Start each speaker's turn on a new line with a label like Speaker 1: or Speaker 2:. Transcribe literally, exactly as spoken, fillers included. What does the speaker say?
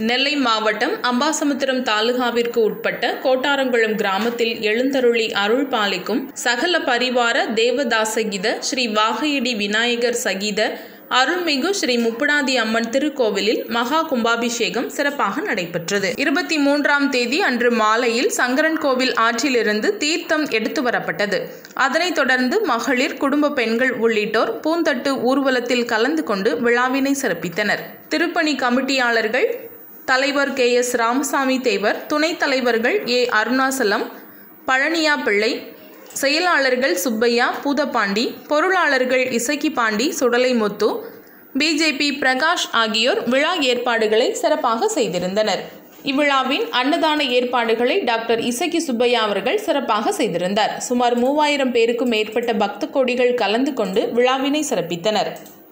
Speaker 1: நெல்லை மாவட்டம் அம்பாசமுத்திரம் தாலுகாவிற்கு உட்பட்ட கோட்டாரங்குளம் கிராமத்தில் எழுந்தருளி அருள் பாலிக்கும் சகல பரிவார தேவதாசகித ஸ்ரீ வாகையடி விநாயகர் சகித அருள்மிகு ஸ்ரீ முப்புடாதி அம்மன் திருக்கோவிலில் மகா கும்பாபிஷேகம் சிறப்பாக நடைபெற்றது. இருபத்தி மூன்றாம் தேதி அன்று மாலையில் சங்கரன் கோவில் ஆற்றிலிருந்து தீர்த்தம் எடுத்து வரப்பட்டது. அதனைத் தொடர்ந்து மகளிர், குடும்ப பெண்கள் உள்ளிட்டோர் பூந்தட்டு ஊர்வலத்தில் கலந்து கொண்டு விழாவினை சிறப்பித்தனர். திருப்பணி கமிட்டியாளர்கள் தலைவர் கே எஸ் ராமசாமி தேவர், துணைத் தலைவர்கள் ஏ அருணாசலம், பழனியா பிள்ளை, செயலாளர்கள் சுப்பையா, பூதப்பாண்டி, பொருளாளர்கள் இசக்கி பாண்டி, சுடலைமுத்து, பிஜேபி பிரகாஷ் ஆகியோர் விழா ஏற்பாடுகளை சிறப்பாக செய்திருந்தனர். இவ்விழாவின் அன்னதான ஏற்பாடுகளை டாக்டர் இசக்கி சுப்பையா அவர்கள் சிறப்பாக செய்திருந்தார். சுமார் மூவாயிரம் பேருக்கும் மேற்பட்ட பக்த கோடிகள் கலந்து கொண்டு விழாவினை சிறப்பித்தனர்.